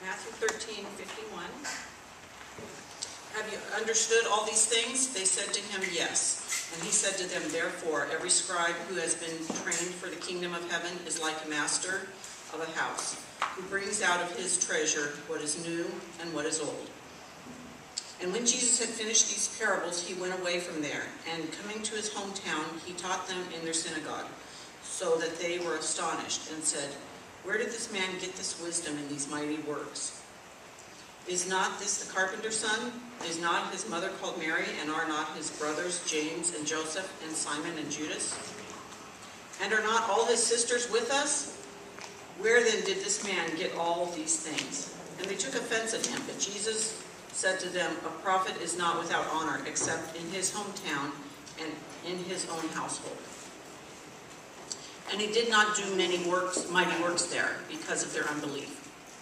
Matthew 13:51. Have you understood all these things? They said to him, yes. And he said to them, therefore, every scribe who has been trained for the kingdom of heaven is like a master of a house, who brings out of his treasure what is new and what is old. And when Jesus had finished these parables, he went away from there, and coming to his hometown, he taught them in their synagogue, so that they were astonished, and said, where did this man get this wisdom and these mighty works? Is not this the carpenter's son? Is not his mother called Mary, and are not his brothers James and Joseph and Simon and Judas? And are not all his sisters with us? Where then did this man get all these things? And they took offense at him. But Jesus said to them, a prophet is not without honor, except in his hometown and in his own household. And he did not do many mighty works there, because of their unbelief.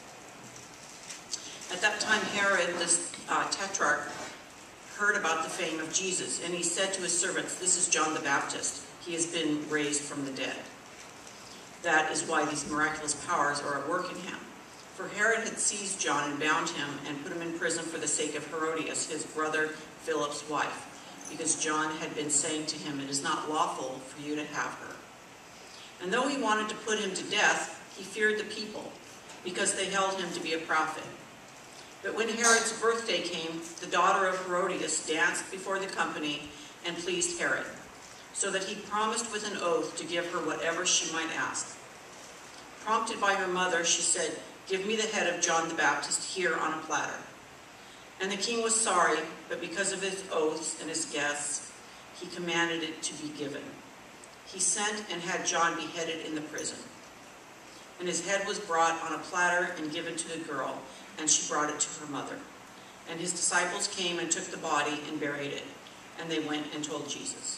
At that time, Herod the Tetrarch heard about the fame of Jesus, and he said to his servants, this is John the Baptist. He has been raised from the dead. That is why these miraculous powers are at work in him. For Herod had seized John and bound him and put him in prison for the sake of Herodias, his brother Philip's wife, because John had been saying to him, it is not lawful for you to have her. And though he wanted to put him to death, he feared the people, because they held him to be a prophet. But when Herod's birthday came, the daughter of Herodias danced before the company and pleased Herod, so that he promised with an oath to give her whatever she might ask. Prompted by her mother, she said, give me the head of John the Baptist here on a platter. And the king was sorry, but because of his oaths and his guests, he commanded it to be given. He sent and had John beheaded in the prison. And his head was brought on a platter and given to the girl, and she brought it to her mother. And his disciples came and took the body and buried it. And they went and told Jesus.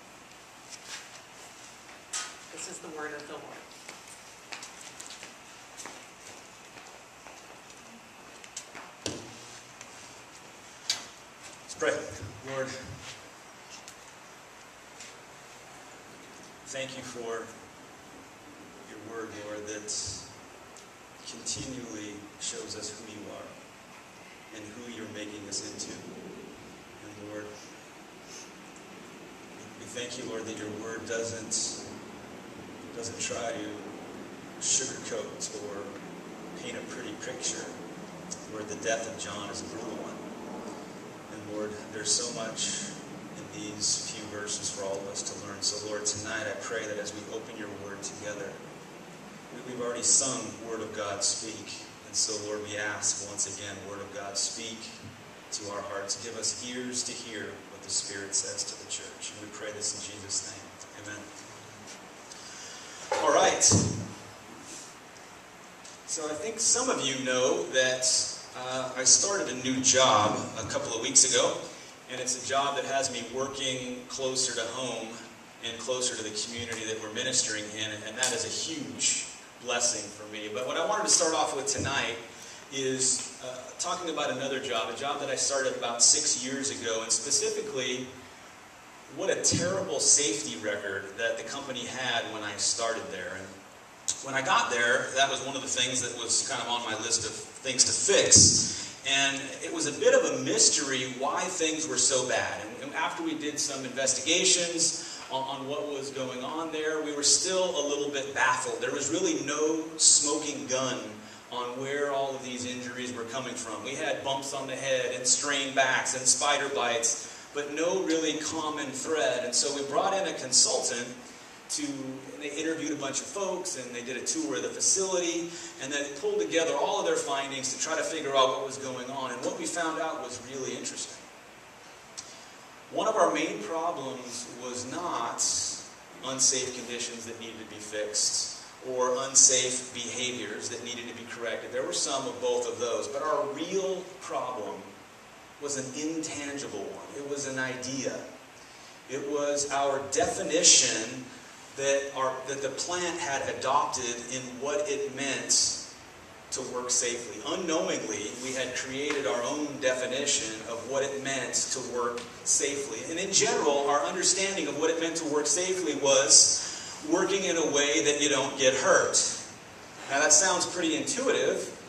This is the word of the Lord. Let's pray. Lord, thank you for your word, Lord, that continually shows us who you are and who you're making us into. And Lord, we thank you, Lord, that your word doesn't try to sugarcoat or paint a pretty picture. Lord, the death of John is a brutal one. And Lord, there's so much in these few verses for all of us to learn. So Lord, tonight I pray that as we open your word together, we've already sung Word of God Speak. And so, Lord, we ask once again, Word of God Speak to our hearts. Give us ears to hear what the Spirit says to the church. And we pray this in Jesus' name. Amen. All right. So I think some of you know that I started a new job a couple of weeks ago. And it's a job that has me working closer to home and closer to the community that we're ministering in. And that is a huge blessing for me. But what I wanted to start off with tonight is talking about another job, a job that I started about 6 years ago, and specifically what a terrible safety record that the company had when I started there. And when I got there, that was one of the things that was kind of on my list of things to fix. And it was a bit of a mystery why things were so bad. And after we did some investigations on what was going on there, we were still a little bit baffled. There was really no smoking gun on where all of these injuries were coming from. We had bumps on the head and strained backs and spider bites, but no really common thread. And so we brought in a consultant and they interviewed a bunch of folks, and they did a tour of the facility, and they pulled together all of their findings to try to figure out what was going on. And what we found out was really interesting. One of our main problems was not unsafe conditions that needed to be fixed or unsafe behaviors that needed to be corrected. There were some of both of those, but our real problem was an intangible one. It was an idea. It was our definition that the plant had adopted in what it meant to work safely. Unknowingly, we had created our own definition of what it meant to work safely. And in general, our understanding of what it meant to work safely was working in a way that you don't get hurt. Now that sounds pretty intuitive,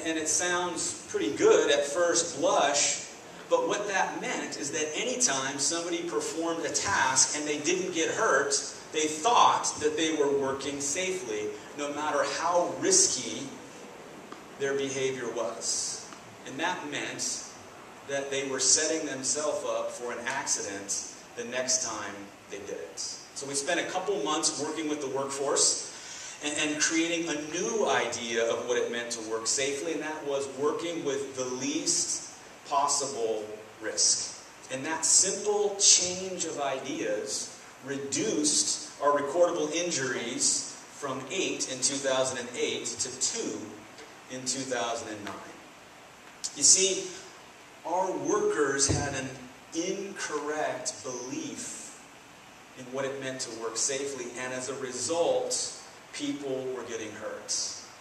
And it sounds pretty good at first blush, but what that meant is that anytime somebody performed a task and they didn't get hurt, they thought that they were working safely, no matter how risky their behavior was. And that meant that they were setting themselves up for an accident the next time they did it. So we spent a couple months working with the workforce and creating a new idea of what it meant to work safely, and that was working with the least possible risk. And that simple change of ideas reduced our recordable injuries from 8 in 2008 to 2 in 2009. You see, our workers had an incorrect belief in what it meant to work safely, and as a result, people were getting hurt.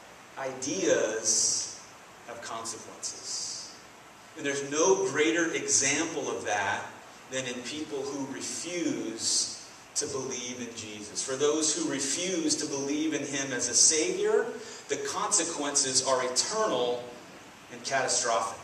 Ideas have consequences. And there's no greater example of that than in people who refuse to believe in Jesus. For those who refuse to believe in Him as a Savior, the consequences are eternal and catastrophic.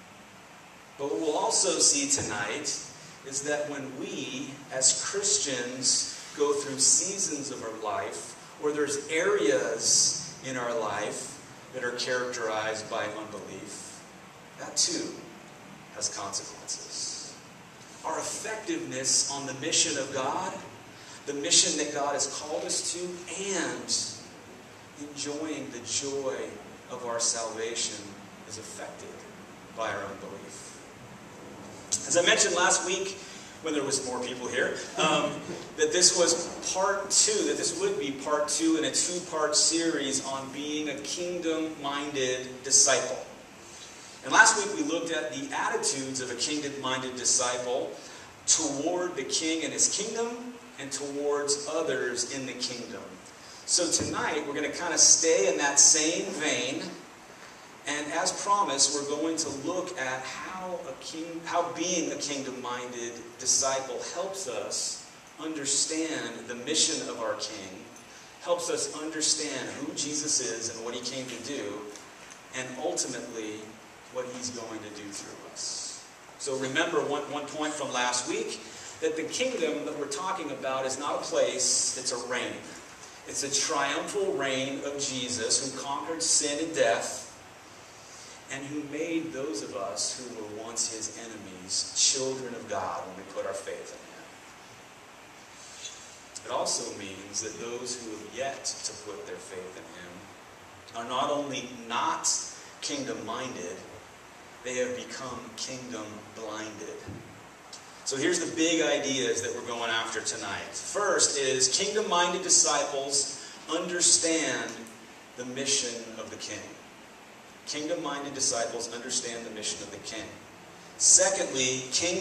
But what we'll also see tonight is that when we, as Christians, go through seasons of our life where there's areas in our life that are characterized by unbelief, that too has consequences. Our effectiveness on the mission of God, the mission that God has called us to, and enjoying the joy of our salvation is affected by our unbelief. As I mentioned last week, when there was more people here, that this was part 2, that this would be part 2 in a 2-part series on being a kingdom-minded disciple. And last week we looked at the attitudes of a kingdom-minded disciple toward the king and his kingdom and towards others in the kingdom. So tonight we're going to kind of stay in that same vein, and as promised, we're going to look at how being a kingdom-minded disciple helps us understand the mission of our King, helps us understand who Jesus is and what He came to do, and ultimately what He's going to do through us. So remember one point from last week, that the kingdom that we're talking about is not a place, it's a reign. It's a triumphal reign of Jesus who conquered sin and death, and who made those of us who were once His enemies children of God when we put our faith in Him. It also means that those who have yet to put their faith in Him are not only not kingdom-minded, they have become kingdom-blinded. So here's the big ideas that we're going after tonight. First is kingdom-minded disciples understand the mission of the King. Kingdom-minded disciples understand the mission of the King. Secondly,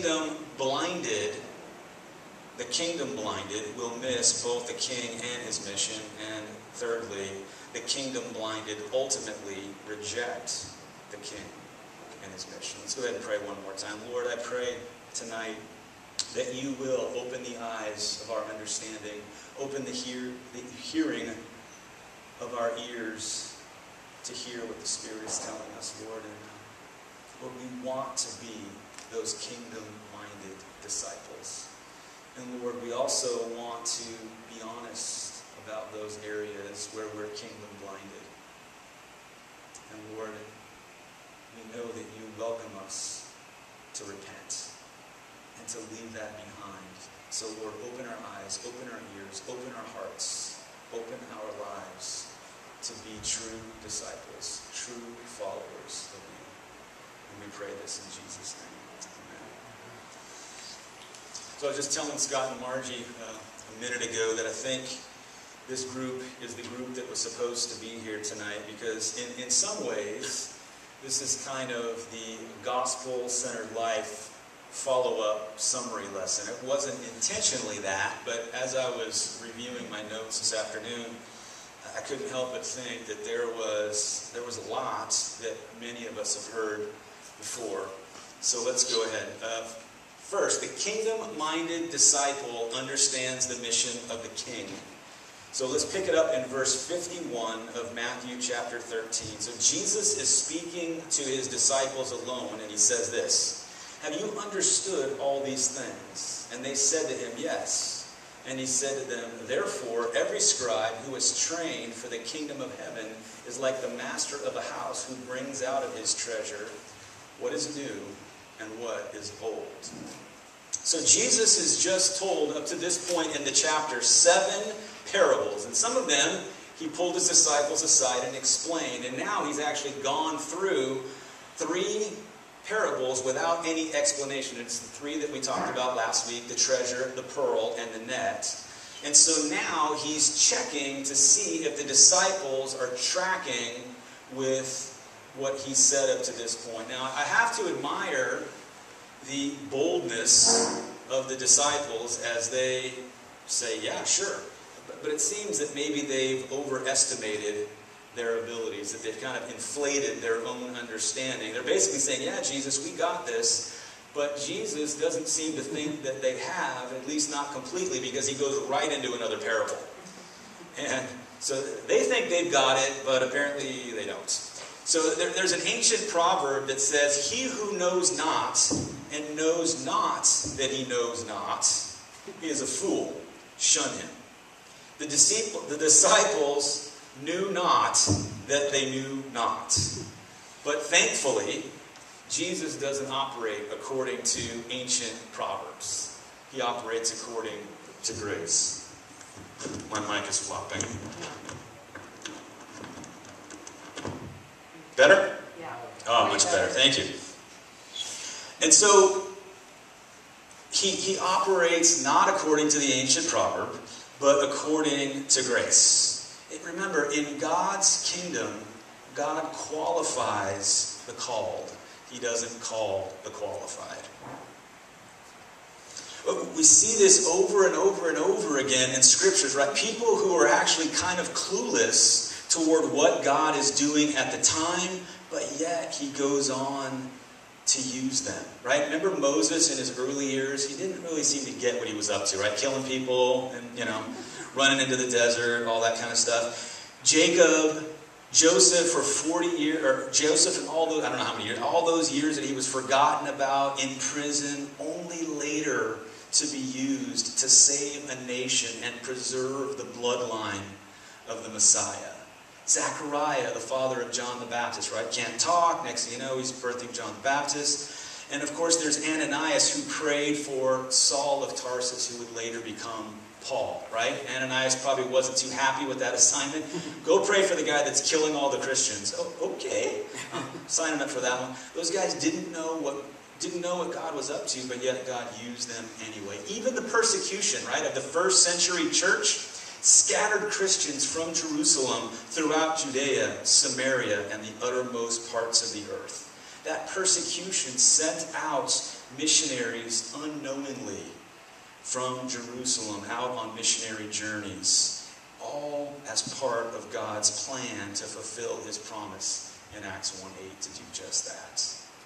the kingdom-blinded will miss both the King and His mission. And thirdly, the kingdom-blinded ultimately reject the King and His mission. Let's go ahead and pray one more time. Lord, I pray tonight that You will open the eyes of our understanding, open the hearing of our ears to hear what the Spirit is telling us, Lord. And Lord, we want to be those kingdom-minded disciples. And Lord, we also want to be honest about those areas where we're kingdom-blinded. And Lord, we know that You welcome us to repent and to leave that behind. So Lord, open our eyes, open our ears, open our hearts, open our lives to be true disciples, true followers of You. And we pray this in Jesus' name. Amen. So I was just telling Scott and Margie a minute ago that I think this group is the group that was supposed to be here tonight, because in some ways, this is kind of the gospel-centered life follow-up summary lesson. It wasn't intentionally that, but as I was reviewing my notes this afternoon, I couldn't help but think that there was a lot that many of us have heard before. So let's go ahead. First, the kingdom-minded disciple understands the mission of the King. So let's pick it up in verse 51 of Matthew chapter 13. So Jesus is speaking to his disciples alone, and he says this, "Have you understood all these things?" And they said to him, "Yes." And he said to them, "Therefore, every scribe who is trained for the kingdom of heaven is like the master of a house who brings out of his treasure what is new and what is old." So Jesus has just told, up to this point in the chapter, 7 parables. And some of them he pulled his disciples aside and explained. And now he's actually gone through 3 parables without any explanation. It's the 3 that we talked about last week: the treasure, the pearl, and the net. And so now he's checking to see if the disciples are tracking with what he said up to this point. Now, I have to admire the boldness of the disciples as they say, "Yeah, sure." But it seems that maybe they've overestimated their abilities, that they've kind of inflated their own understanding. They're basically saying, "Yeah, Jesus, we got this." But Jesus doesn't seem to think that they have, at least not completely, because he goes right into another parable. And so they think they've got it, but apparently they don't. So there's an ancient proverb that says, "He who knows not and knows not that he knows not, he is a fool. Shun him." The disciples knew not that they knew not. But thankfully, Jesus doesn't operate according to ancient proverbs. He operates according to grace. My mic is flopping. Better? Yeah. Oh, much better. Thank you. And so, he operates not according to the ancient proverb, but according to grace. Remember, in God's kingdom, God qualifies the called. He doesn't call the qualified. We see this over and over and over again in scriptures, right? People who are actually kind of clueless toward what God is doing at the time, but yet he goes on to use them, right? Remember Moses in his early years? He didn't really seem to get what he was up to, right? Killing people and, running into the desert, all that kind of stuff. Jacob, Joseph for 40 years, or Joseph and all those, I don't know how many years, all those years that he was forgotten about in prison, only later to be used to save a nation and preserve the bloodline of the Messiah. Zechariah, the father of John the Baptist, right? Can't talk. Next thing you know, he's birthing John the Baptist. And of course, there's Ananias, who prayed for Saul of Tarsus, who would later become Paul, right? Ananias probably wasn't too happy with that assignment. Go pray for the guy that's killing all the Christians. Oh, okay. Signing up for that one. Those guys didn't know what God was up to, but yet God used them anyway. Even the persecution, right, of the first century church scattered Christians from Jerusalem throughout Judea, Samaria, and the uttermost parts of the earth. That persecution sent out missionaries unknowingly from Jerusalem out on missionary journeys, all as part of God's plan to fulfill his promise in Acts 1:8 to do just that.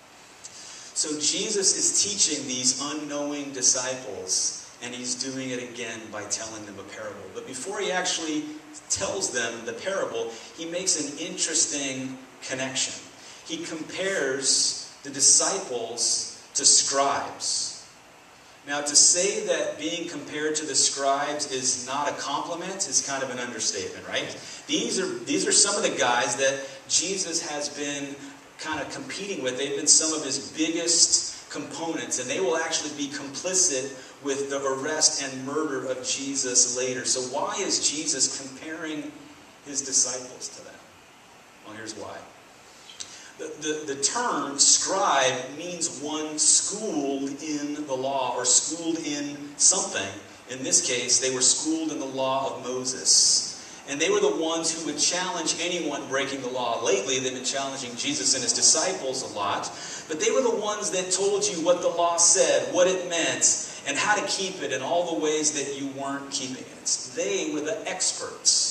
So Jesus is teaching these unknowing disciples, and he's doing it again by telling them a parable. But before he actually tells them the parable, he makes an interesting connection. He compares the disciples to scribes. Now, to say that being compared to the scribes is not a compliment is kind of an understatement, right? These are some of the guys that Jesus has been kind of competing with. They've been some of his biggest components, and they will actually be complicit with the arrest and murder of Jesus later. So why is Jesus comparing his disciples to them? Well, here's why. The term scribe means one schooled in the law, or schooled in something. In this case, they were schooled in the law of Moses. And they were the ones who would challenge anyone breaking the law. Lately, they've been challenging Jesus and his disciples a lot. But they were the ones that told you what the law said, what it meant, and how to keep it, and all the ways that you weren't keeping it. They were the experts.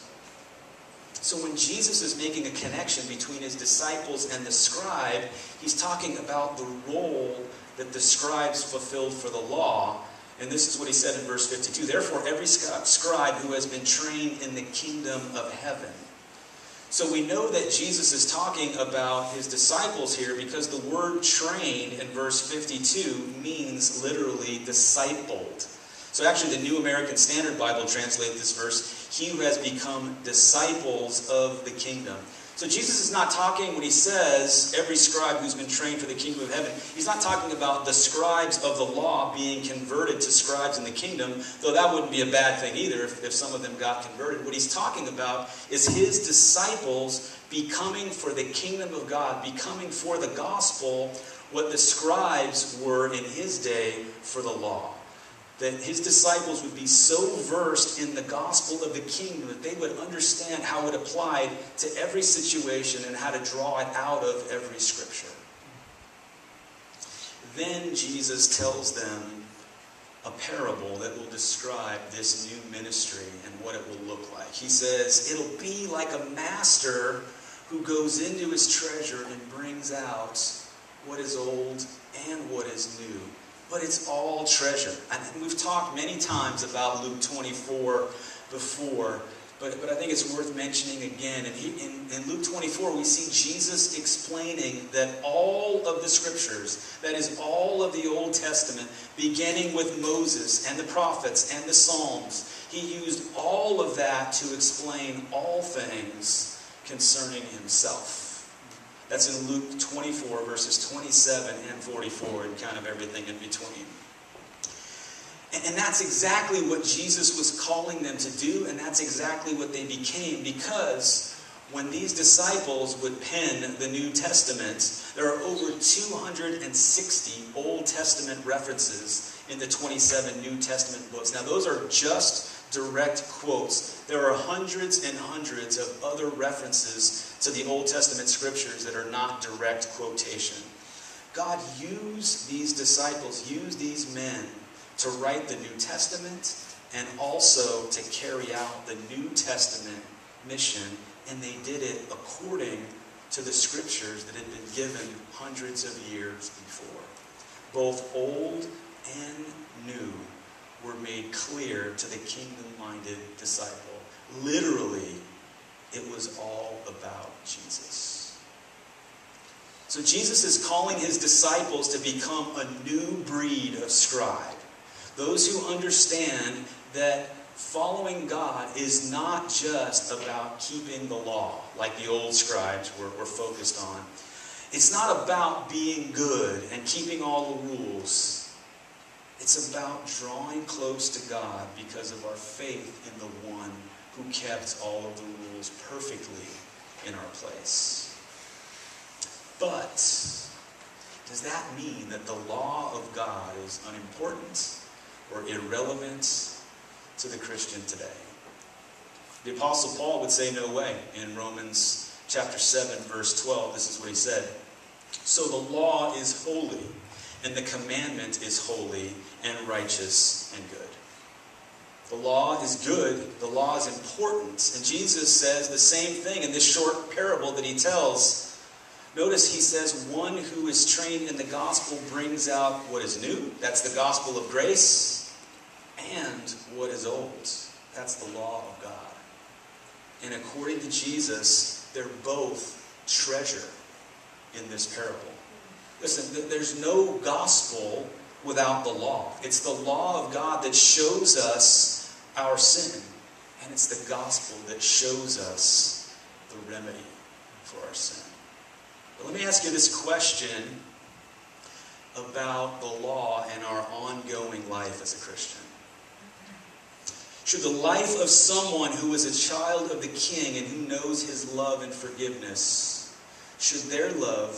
So when Jesus is making a connection between his disciples and the scribe, he's talking about the role that the scribes fulfilled for the law, And this is what he said in verse 52. Therefore, every scribe who has been trained in the kingdom of heaven. So we know that Jesus is talking about his disciples here because the word trained in verse 52 means literally discipled. So actually the New American Standard Bible translates this verse, he who has become disciples of the kingdom. So Jesus is not talking, when he says, every scribe who's been trained for the kingdom of heaven, he's not talking about the scribes of the law being converted to scribes in the kingdom, though that wouldn't be a bad thing either if some of them got converted. What he's talking about is his disciples becoming for the kingdom of God, becoming for the gospel what the scribes were in his day for the law. That his disciples would be so versed in the gospel of the kingdom that they would understand how it applied to every situation and how to draw it out of every scripture. Then Jesus tells them a parable that will describe this new ministry and what it will look like. He says, it'll be like a master who goes into his treasure and brings out what is old and what is new. But it's all treasure. And we've talked many times about Luke 24 before, but I think it's worth mentioning again. And in Luke 24, we see Jesus explaining that all of the scriptures, that is all of the Old Testament, beginning with Moses and the prophets and the Psalms, he used all of that to explain all things concerning himself. That's in Luke 24, verses 27 and 44, and kind of everything in between. And that's exactly what Jesus was calling them to do, and that's exactly what they became, because when these disciples would pen the New Testament, there are over 260 Old Testament references in the 27 New Testament books. Now, those are just direct quotes. There are hundreds and hundreds of other references to the Old Testament scriptures that are not direct quotation. God used these disciples, used these men to write the New Testament and also to carry out the New Testament mission, and they did it according to the scriptures that had been given hundreds of years before. Both old and new were made clear to the kingdom-minded disciple. Literally, it was all about Jesus. So Jesus is calling his disciples to become a new breed of scribe. Those who understand that following God is not just about keeping the law, like the old scribes were focused on. It's not about being good and keeping all the rules. It's about drawing close to God because of our faith in the one who kept all of the rules perfectly in our place. But does that mean that the law of God is unimportant or irrelevant to the Christian today? The Apostle Paul would say no way. In Romans chapter 7, verse 12, this is what he said. So the law is holy, and the commandment is holy and righteous and good. The law is good. The law is important. And Jesus says the same thing in this short parable that he tells. Notice he says, one who is trained in the gospel brings out what is new. That's the gospel of grace. And what is old. That's the law of God. And according to Jesus, they're both treasure in this parable. Listen, there's no gospel without the law. It's the law of God that shows us our sin. And it's the gospel that shows us the remedy for our sin. But let me ask you this question about the law and our ongoing life as a Christian. Should the life of someone who is a child of the King and who knows his love and forgiveness, should their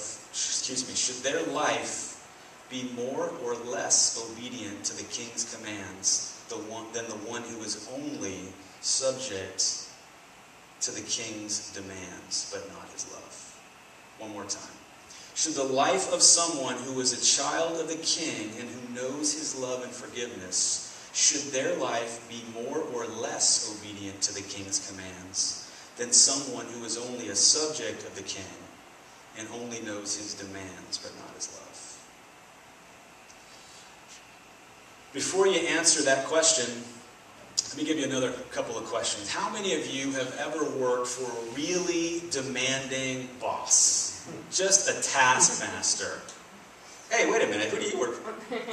life be more or less obedient to the King's commands than the one who is only subject to the King's demands, but not his love? One more time. Should the life of someone who is a child of the King and who knows his love and forgiveness, should their life be more or less obedient to the King's commands than someone who is only a subject of the King and only knows his demands but not his love? Before you answer that question, let me give you another couple of questions. How many of you have ever worked for a really demanding boss? Just a taskmaster. Hey, wait a minute. Who do you work for?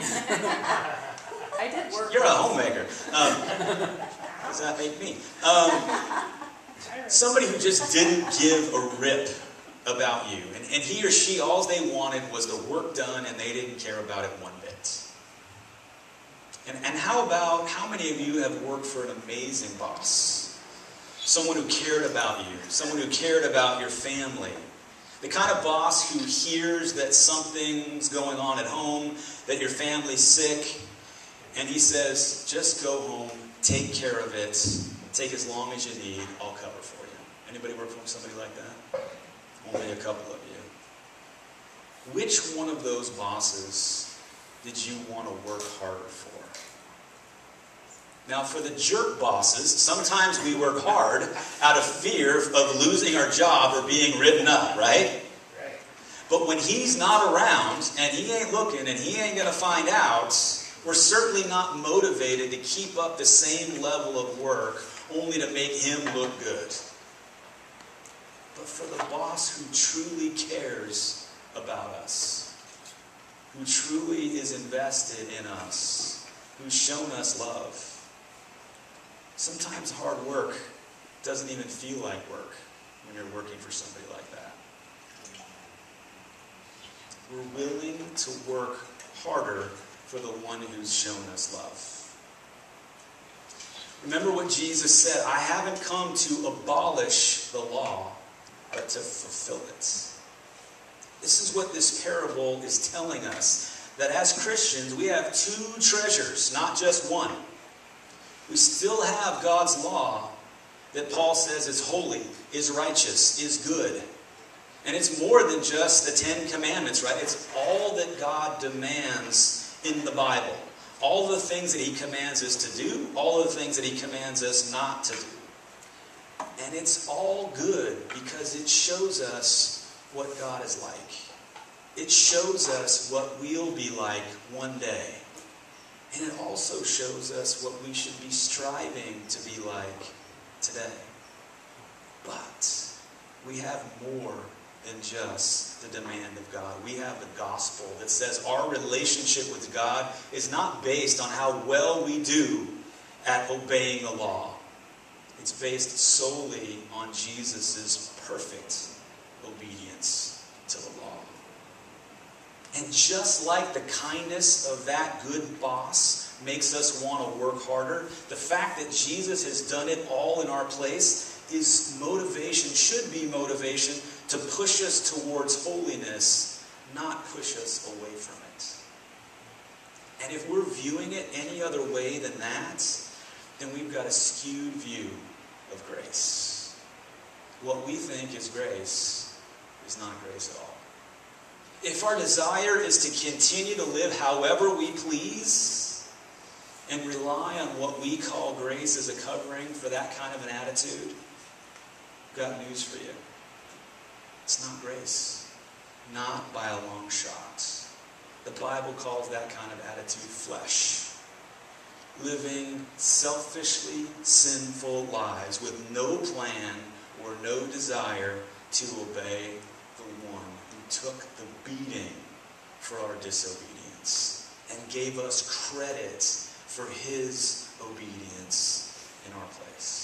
I did work. You're a homemaker. Does that make me? Somebody who just didn't give a rip about you. And he or she, all they wanted was the work done, and they didn't care about it one bit. And how many of you have worked for an amazing boss? Someone who cared about you. Someone who cared about your family. The kind of boss who hears that something's going on at home, that your family's sick, and he says, just go home, take care of it, take as long as you need, I'll cover for you. Anybody work for somebody like that? Only a couple of you. Which one of those bosses did you want to work harder for? Now, for the jerk bosses, sometimes we work hard out of fear of losing our job or being written up, right? But when he's not around, and he ain't looking, and he ain't going to find out, we're certainly not motivated to keep up the same level of work only to make him look good. But for the boss who truly cares about us, who truly is invested in us, who's shown us love, sometimes hard work doesn't even feel like work when you're working for somebody like that. We're willing to work harder for the one who's shown us love. Remember what Jesus said, I haven't come to abolish the law, but to fulfill it. This is what this parable is telling us, that as Christians we have two treasures, not just one. We still have God's law that Paul says is holy, is righteous, is good. And it's more than just the 10 Commandments, right? It's all that God demands in the Bible. All the things that he commands us to do, all the things that he commands us not to do. And it's all good because it shows us what God is like. It shows us what we'll be like one day. And it also shows us what we should be striving to be like today. But we have more than just the demand of God. We have the gospel that says our relationship with God is not based on how well we do at obeying the law. It's based solely on Jesus' perfect obedience to the law. And just like the kindness of that good boss makes us want to work harder, the fact that Jesus has done it all in our place is motivation, should be motivation, to push us towards holiness, not push us away from it. And if we're viewing it any other way than that, then we've got a skewed view of grace. What we think is grace is not grace at all. If our desire is to continue to live however we please and rely on what we call grace as a covering for that kind of an attitude, I've got news for you. It's not grace. Not by a long shot. The Bible calls that kind of attitude flesh. Living selfishly sinful lives with no plan or no desire to obey the one who took the beating for our disobedience and gave us credit for his obedience in our place.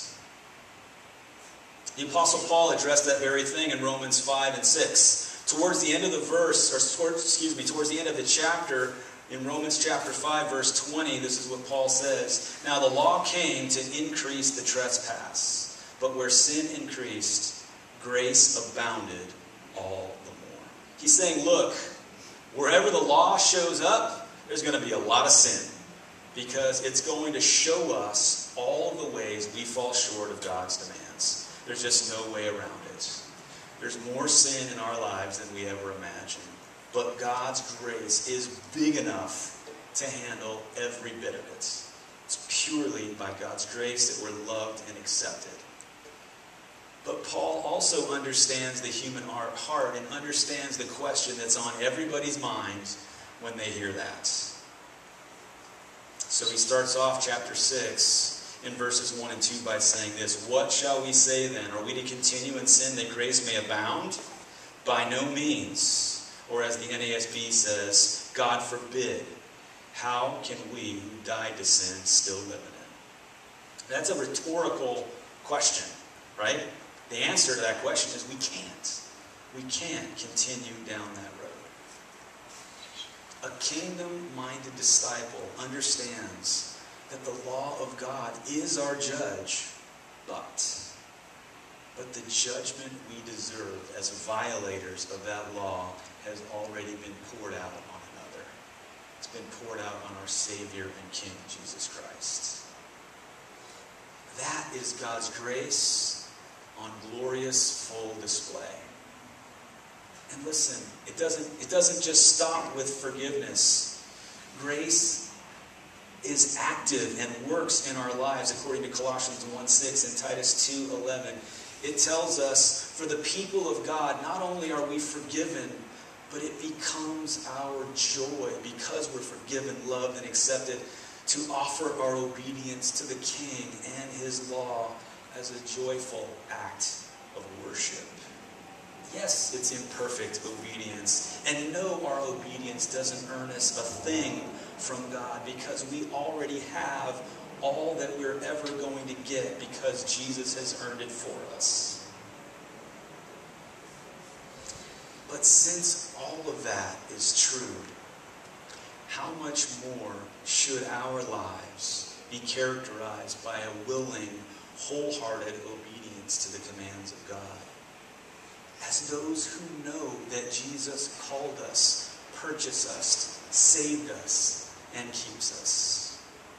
The Apostle Paul addressed that very thing in Romans 5 and 6. Towards the end of the verse, towards the end of the chapter, in Romans chapter 5, verse 20, this is what Paul says. Now the law came to increase the trespass, but where sin increased, grace abounded all the more. He's saying, look, wherever the law shows up, there's going to be a lot of sin, because it's going to show us all the ways we fall short of God's demands. There's just no way around it. There's more sin in our lives than we ever imagined. But God's grace is big enough to handle every bit of it. It's purely by God's grace that we're loved and accepted. But Paul also understands the human heart and understands the question that's on everybody's mind when they hear that. So he starts off chapter 6 in verses 1 and 2 by saying this: "What shall we say then? Are we to continue in sin that grace may abound? By no means." Or as the NASB says, "God forbid. How can we who died to sin still live in it?" That's a rhetorical question, right? The answer to that question is we can't. We can't continue down that road. A kingdom-minded disciple understands that the law of God is our judge, but the judgment we deserve as violators of that law has already been poured out on another. It's been poured out on our Savior and King, Jesus Christ. That is God's grace on glorious full display. And listen, it doesn't just stop with forgiveness. Grace is active and works in our lives, according to Colossians 1:6 and Titus 2:11. It tells us, for the people of God, not only are we forgiven, but it becomes our joy, because we're forgiven, loved, and accepted, to offer our obedience to the King and His law as a joyful act of worship. Yes, it's imperfect obedience. And no, our obedience doesn't earn us a thing from God, because we already have all that we're ever going to get, because Jesus has earned it for us. But since all of that is true, how much more should our lives be characterized by a willing, wholehearted obedience to the commands of God? As those who know that Jesus called us, purchased us, saved us, and keeps us.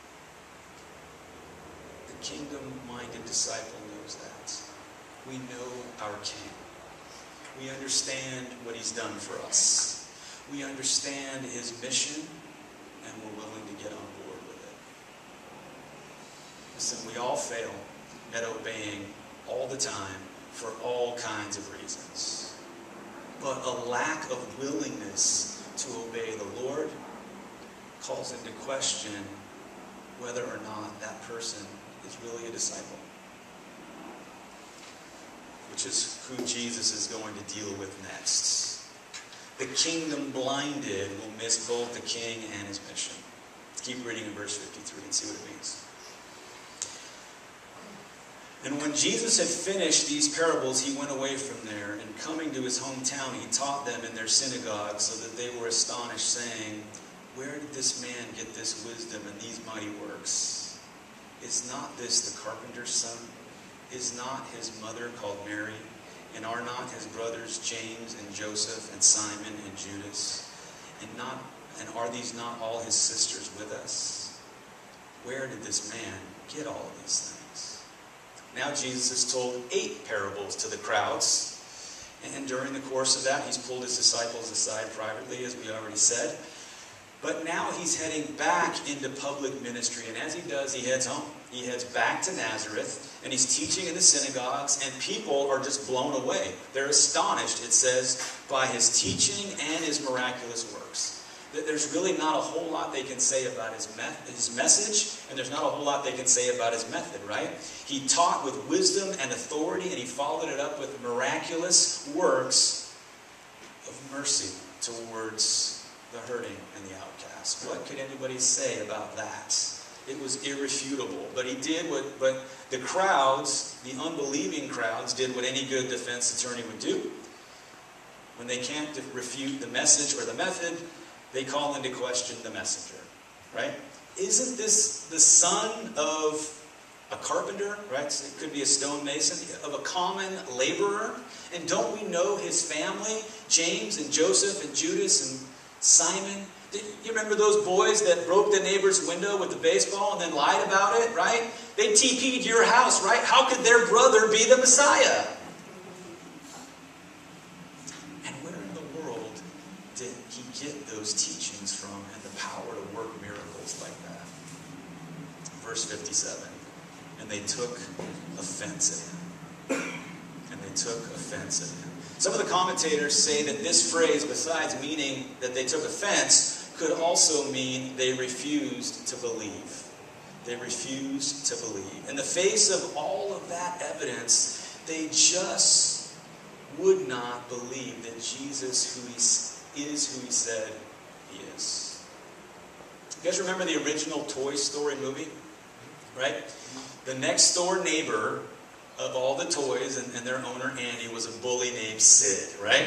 The kingdom-minded disciple knows that. We know our King. We understand what He's done for us. We understand His mission, and we're willing to get on board with it. Listen, we all fail at obeying all the time for all kinds of reasons. But a lack of willingness to obey the Lord calls into question whether or not that person is really a disciple. Which is who Jesus is going to deal with next. The kingdom blinded will miss both the King and His mission. Let's keep reading in verse 53 and see what it means. "And when Jesus had finished these parables, He went away from there, and coming to His hometown, He taught them in their synagogue, so that they were astonished, saying, 'Where did this man get this wisdom and these mighty works? Is not this the carpenter's son? Is not his mother called Mary? And are not his brothers James and Joseph and Simon and Judas? And are these not all his sisters with us? Where did this man get all of these things?' Now Jesus has told 8 parables to the crowds. And during the course of that, He's pulled His disciples aside privately, as we already said. But now He's heading back into public ministry. And as He does, He heads home. He heads back to Nazareth. And He's teaching in the synagogues. And people are just blown away. They're astonished, it says, by His teaching and His miraculous works. There's really not a whole lot they can say about His message. And there's not a whole lot they can say about His method, right? He taught with wisdom and authority. And He followed it up with miraculous works of mercy towards the hurting and the outcast. What could anybody say about that? It was irrefutable. But He did but the crowds, the unbelieving crowds, did what any good defense attorney would do. When they can't refute the message or the method, they call into question the messenger, right? Isn't this the son of a carpenter, right? So it could be a stonemason, of a common laborer. And don't we know his family? James and Joseph and Judas and Simon. You remember those boys that broke the neighbor's window with the baseball and then lied about it, right? They TP'd your house, right? How could their brother be the Messiah? And where in the world did he get those teachings from and the power to work miracles like that? Verse 57. And they took offense at Him. And they took offense at Him. Some of the commentators say that this phrase, besides meaning that they took offense, could also mean they refused to believe. They refused to believe. In the face of all of that evidence, they just would not believe that Jesus is who he said he is. You guys remember the original Toy Story movie? Right? The next door neighbor of all the toys and their owner Andy was a bully named Sid, right?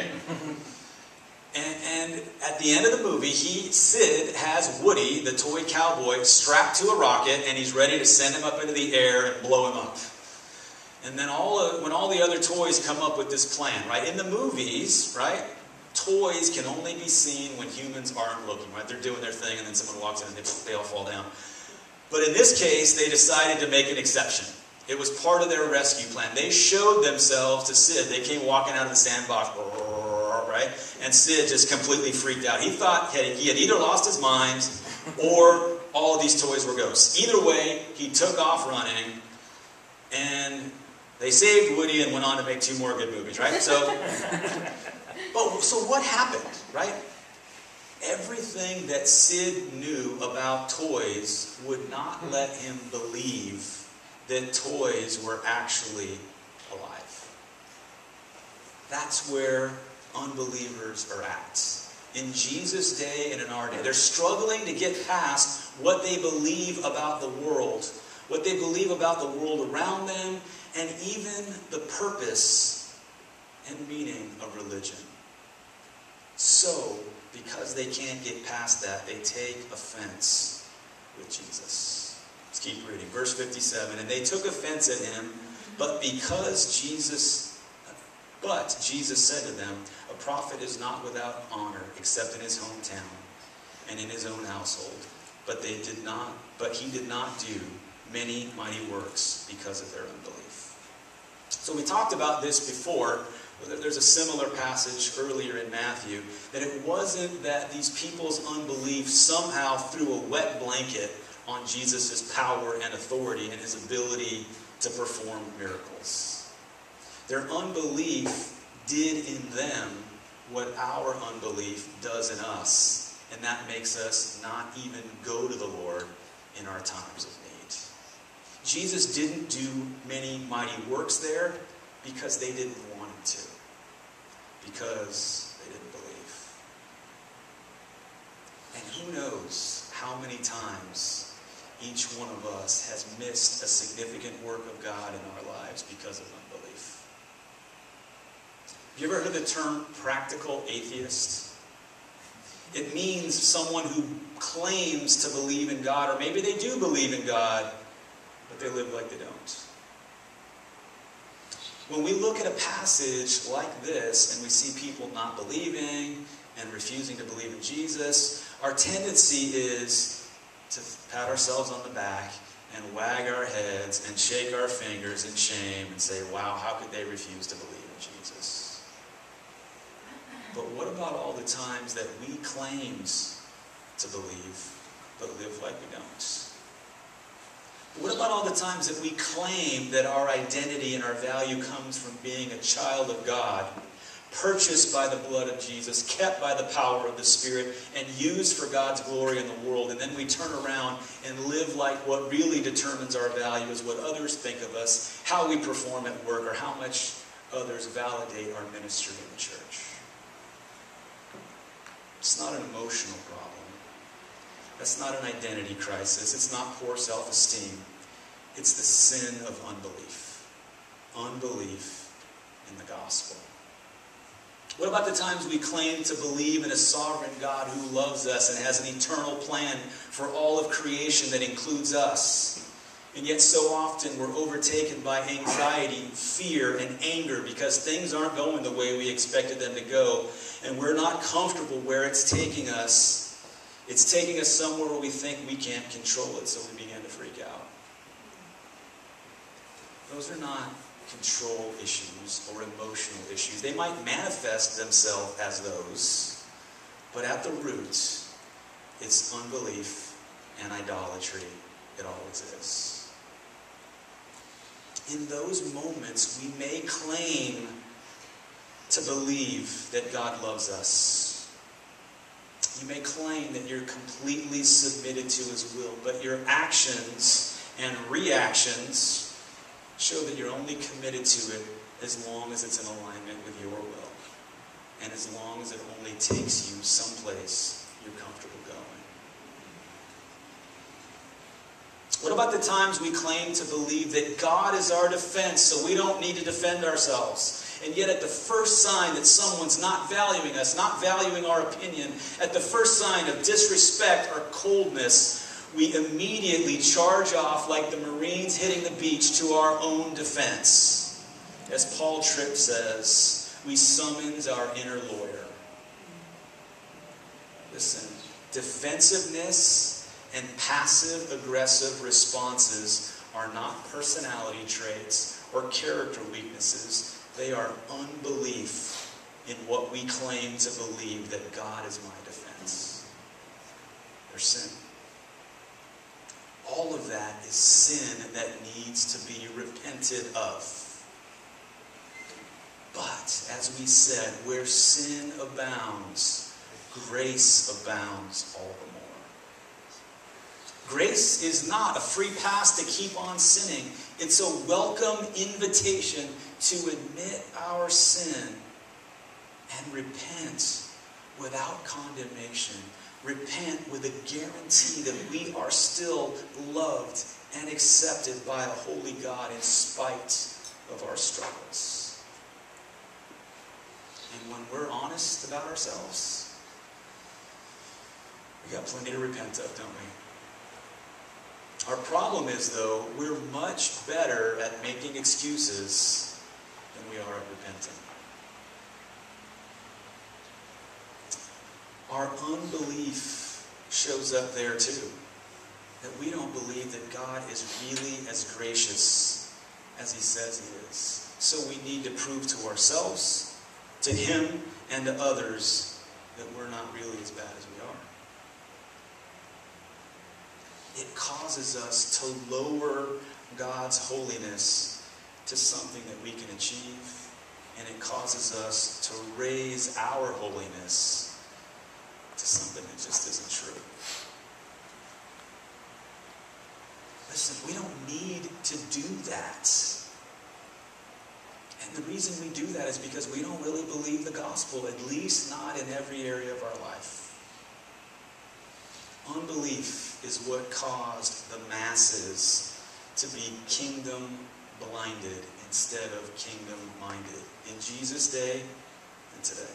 And at the end of the movie, Sid has Woody, the toy cowboy, strapped to a rocket, and he's ready to send him up into the air and blow him up. And then when all the other toys come up with this plan, right? In the movies, right? Toys can only be seen when humans aren't looking, right? They're doing their thing, and then someone walks in and they all fall down. But in this case, they decided to make an exception. It was part of their rescue plan. They showed themselves to Sid. They came walking out of the sandbox, right? And Sid just completely freaked out. He thought he had either lost his mind or all of these toys were ghosts. Either way, he took off running, and they saved Woody and went on to make 2 more good movies, right? So what happened, right? Everything that Sid knew about toys would not let him believe that toys were actually alive. That's where unbelievers are at. In Jesus' day and in our day, they're struggling to get past what they believe about the world, what they believe about the world around them, and even the purpose and meaning of religion. So, because they can't get past that, they take offense with Jesus. Let's keep reading. Verse 57, and they took offense at him, but Jesus said to them, a prophet is not without honor except in his hometown and in his own household. But he did not do many mighty works because of their unbelief. So we talked about this before. There's a similar passage earlier in Matthew, that it wasn't that these people's unbelief somehow threw a wet blanket on Jesus' power and authority and his ability to perform miracles. Their unbelief did in them what our unbelief does in us, and that makes us not even go to the Lord in our times of need. Jesus didn't do many mighty works there because they didn't want him to, because they didn't believe. And who knows how many times each one of us has missed a significant work of God in our lives because of unbelief. Have you ever heard the term practical atheist? It means someone who claims to believe in God, or maybe they do believe in God, but they live like they don't. When we look at a passage like this and we see people not believing and refusing to believe in Jesus, our tendency is to pat ourselves on the back and wag our heads and shake our fingers in shame and say, wow, how could they refuse to believe in Jesus? But what about all the times that we claim to believe but live like we don't? What about all the times that we claim that our identity and our value comes from being a child of God, purchased by the blood of Jesus, kept by the power of the Spirit, and used for God's glory in the world, and then we turn around and live like what really determines our value is what others think of us, how we perform at work, or how much others validate our ministry in the church? It's not an emotional problem. That's not an identity crisis. It's not poor self-esteem. It's the sin of unbelief. Unbelief in the gospel. What about the times we claim to believe in a sovereign God who loves us and has an eternal plan for all of creation that includes us? And yet so often we're overtaken by anxiety, fear, and anger because things aren't going the way we expected them to go. And we're not comfortable where it's taking us. It's taking us somewhere where we think we can't control it, so we begin to freak out. Those are not control issues or emotional issues. They might manifest themselves as those, but at the root, it's unbelief and idolatry. It always is. In those moments, we may claim to believe that God loves us. You may claim that you're completely submitted to His will, but your actions and reactions show that you're only committed to it as long as it's in alignment with your will, and as long as it only takes you someplace you're comfortable going. What about the times we claim to believe that God is our defense, so we don't need to defend ourselves? And yet at the first sign that someone's not valuing us, not valuing our opinion, at the first sign of disrespect or coldness, we immediately charge off like the Marines hitting the beach to our own defense. As Paul Tripp says, we summons our inner lawyer. Listen, defensiveness and passive-aggressive responses are not personality traits or character weaknesses. They are unbelief in what we claim to believe that God is my defense. They're sin. All of that is sin that needs to be repented of. But, as we said, where sin abounds, grace abounds all the more. Grace is not a free pass to keep on sinning. It's a welcome invitation to admit our sin and repent without condemnation. Repent with a guarantee that we are still loved and accepted by a holy God in spite of our struggles. And when we're honest about ourselves, we got plenty to repent of, don't we? Our problem is, though, we're much better at making excuses than we are at repenting. Our unbelief shows up there too. That we don't believe that God is really as gracious as He says He is. So we need to prove to ourselves, to Him, and to others that we're not really as bad as we are. It causes us to lower God's holiness to something that we can achieve. And it causes us to raise our holiness to something that just isn't true. Listen, we don't need to do that. And the reason we do that is because we don't really believe the gospel, at least not in every area of our life. Unbelief is what caused the masses to be kingdom-blinded instead of kingdom-minded in Jesus' day and today.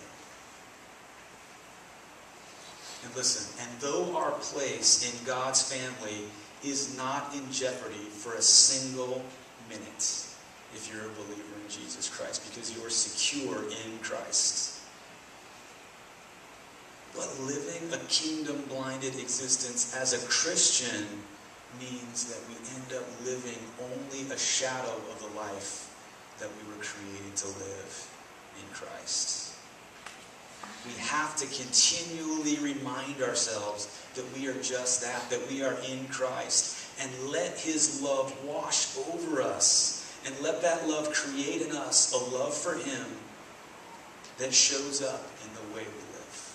And listen, and though our place in God's family is not in jeopardy for a single minute, if you're a believer in Jesus Christ, because you are secure in Christ. But living a kingdom-blinded existence as a Christian means that we end up living only a shadow of the life that we were created to live in Christ. We have to continually remind ourselves that we are just that we are in Christ, and let His love wash over us, and let that love create in us a love for Him that shows up in the way we live.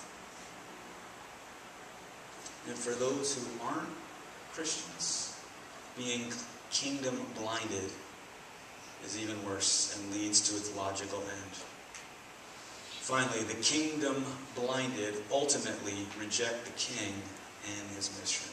And for those who aren't Christians, being kingdom-blinded is even worse and leads to its logical end. Finally, the kingdom-blinded ultimately reject the king and his mission.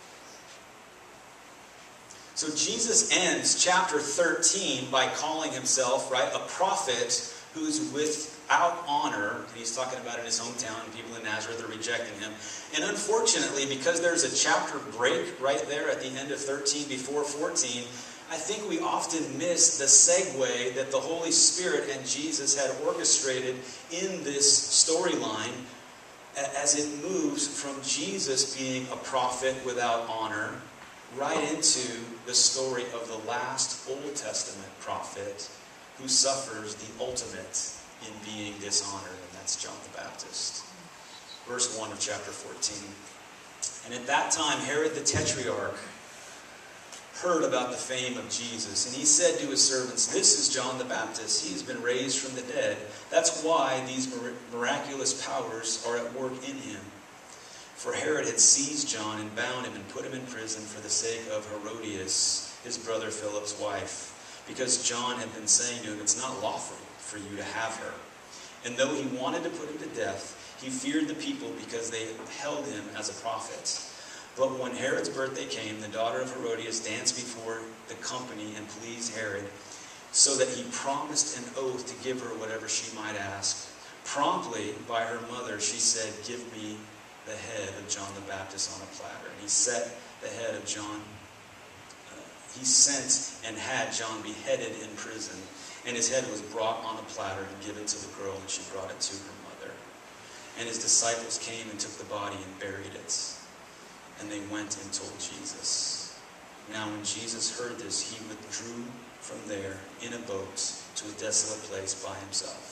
So Jesus ends chapter 13 by calling himself, a prophet who's without honor. And he's talking about in his hometown, and people in Nazareth are rejecting him. And unfortunately, because there's a chapter break right there at the end of 13 before 14, I think we often miss the segue that the Holy Spirit and Jesus had orchestrated in this storyline as it moves from Jesus being a prophet without honor right into the story of the last Old Testament prophet who suffers the ultimate in being dishonored, and that's John the Baptist. Verse 1 of chapter 14. And at that time, Herod the Tetrarch heard about the fame of Jesus, and he said to his servants, "This is John the Baptist. He has been raised from the dead. That's why these miraculous powers are at work in him." For Herod had seized John and bound him and put him in prison for the sake of Herodias, his brother Philip's wife, because John had been saying to him, "It's not lawful for you to have her." And though he wanted to put him to death, he feared the people because they held him as a prophet. But when Herod's birthday came, the daughter of Herodias danced before the company and pleased Herod, so that he promised an oath to give her whatever she might ask. Promptly, by her mother, she said, "Give me the head of John the Baptist on a platter." And he set the head of John. He sent and had John beheaded in prison, and his head was brought on a platter and given to the girl, and she brought it to her mother. And his disciples came and took the body and buried it. And they went and told Jesus. Now when Jesus heard this, he withdrew from there in a boat to a desolate place by himself.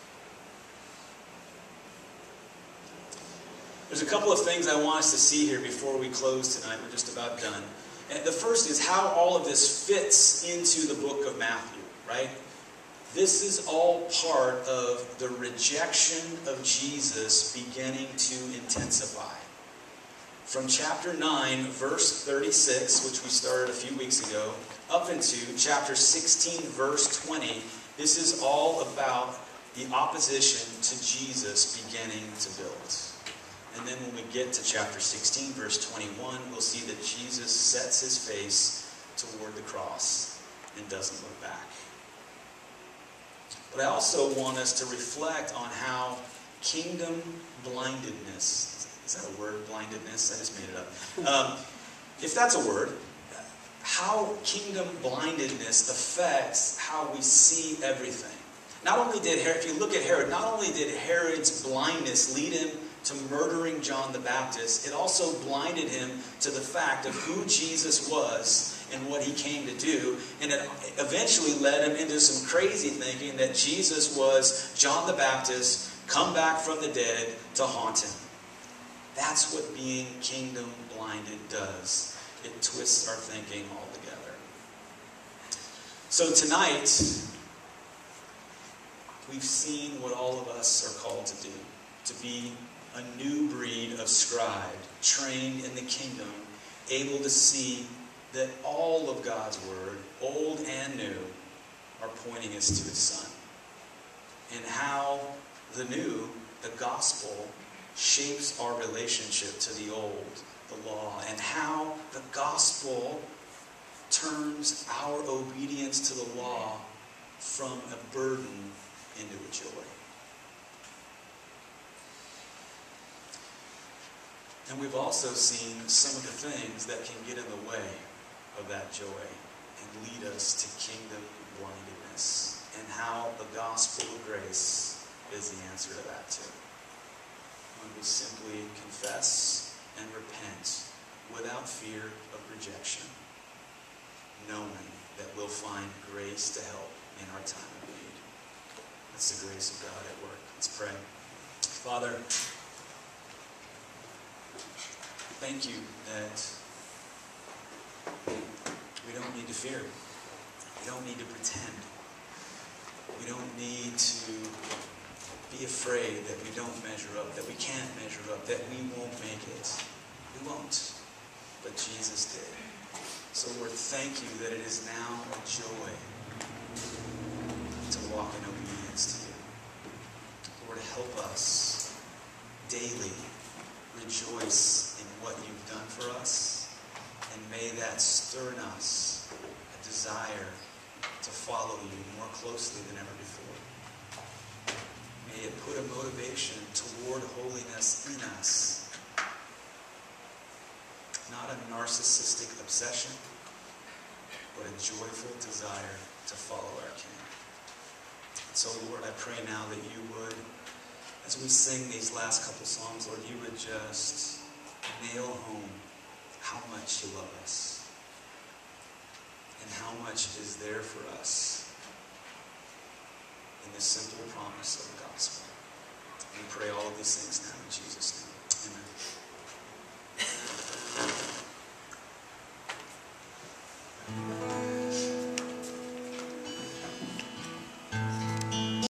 There's a couple of things I want us to see here before we close tonight. We're just about done. And the first is how all of this fits into the book of Matthew, right? This is all part of the rejection of Jesus beginning to intensify. From chapter 9, verse 36, which we started a few weeks ago, up into chapter 16, verse 20, this is all about the opposition to Jesus beginning to build. And then when we get to chapter 16, verse 21, we'll see that Jesus sets his face toward the cross and doesn't look back. But I also want us to reflect on how kingdom blindedness, is that a word, blindedness? I just made it up. If that's a word, how kingdom blindedness affects how we see everything. Not only did Herod, if you look at Herod, not only did Herod's blindness lead him to murdering John the Baptist, it also blinded him to the fact of who Jesus was and what he came to do. And it eventually led him into some crazy thinking that Jesus was John the Baptist, come back from the dead to haunt him. That's what being kingdom blinded does. It twists our thinking altogether. So tonight, we've seen what all of us are called to do. To be a new breed of scribe, trained in the kingdom, able to see that all of God's word, old and new, are pointing us to his Son. And how the new, the gospel, shapes our relationship to the old, the law, and how the gospel turns our obedience to the law from a burden into a joy. And we've also seen some of the things that can get in the way of that joy and lead us to kingdom blindedness, and how the gospel of grace is the answer to that too. When we simply confess and repent without fear of rejection, knowing that we'll find grace to help in our time of need. That's the grace of God at work. Let's pray. Father, thank you that we don't need to fear. We don't need to pretend. We don't need to be afraid that we don't measure up, that we can't measure up, that we won't make it. We won't. But Jesus did. So Lord, thank you that it is now a joy to walk in obedience to you. Lord, help us daily rejoice in what you've done for us, and may that stir in us a desire to follow you more closely than ever before. May it put a motivation toward holiness in us, not a narcissistic obsession, but a joyful desire to follow our King. And so, Lord, I pray now that you would, as we sing these last couple songs, Lord, you would just nail home how much you love us and how much is there for us in the simple promise of the gospel. We pray all of these things now in Jesus' name.